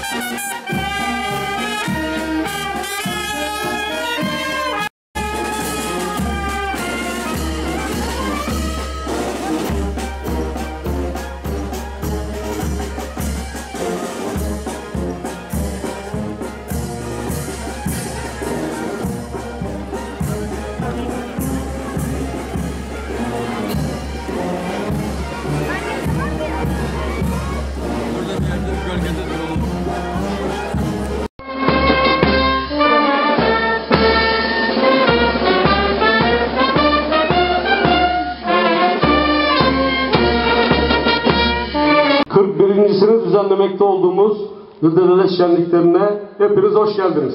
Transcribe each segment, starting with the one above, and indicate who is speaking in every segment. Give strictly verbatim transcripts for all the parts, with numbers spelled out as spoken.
Speaker 1: kırk birincisini düzenlemekte olduğumuz Hıdrellez şenliklerine hepiniz hoş geldiniz.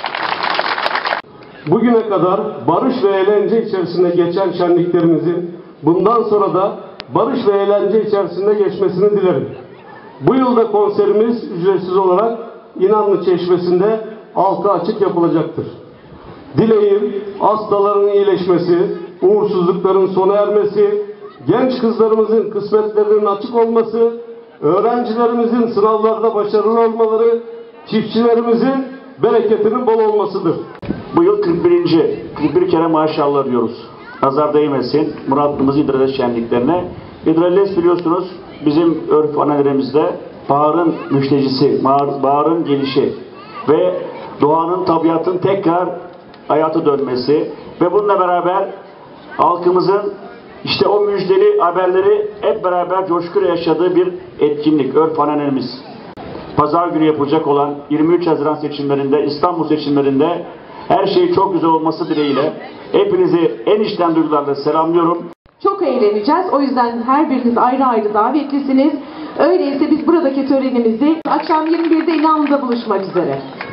Speaker 1: Bugüne kadar barış ve eğlence içerisinde geçen şenliklerimizin bundan sonra da barış ve eğlence içerisinde geçmesini dilerim. Bu yılda konserimiz ücretsiz olarak İnanlı Çeşmesi'nde altı açık yapılacaktır. Dileğim hastaların iyileşmesi, uğursuzlukların sona ermesi, genç kızlarımızın kısmetlerinin açık olması, öğrencilerimizin sınavlarda başarılı olmaları, çiftçilerimizin bereketinin bol olmasıdır.
Speaker 2: Bu yıl kırk birinci kırk bir kere maşallah diyoruz. Nazar değmesin Muratlı'mız Hıdrellez şenliklerine. Hıdrellez biliyorsunuz bizim örf annelerimiizde baharın müjdecisi, baharın gelişi ve doğanın, tabiatın tekrar hayata dönmesi ve bununla beraber halkımızın işte o müjdeli haberleri hep beraber coşkuyla yaşadığı bir etkinlik, örf annelerimiz. Pazar günü yapılacak olan yirmi üç Haziran seçimlerinde, İstanbul seçimlerinde her şey çok güzel olması dileğiyle hepinizi en içten duygularla selamlıyorum.
Speaker 3: Çok eğleneceğiz. O yüzden her biriniz ayrı ayrı davetlisiniz. Öyleyse biz buradaki törenimizi akşam yirmi birde İnanlı'da buluşmak üzere.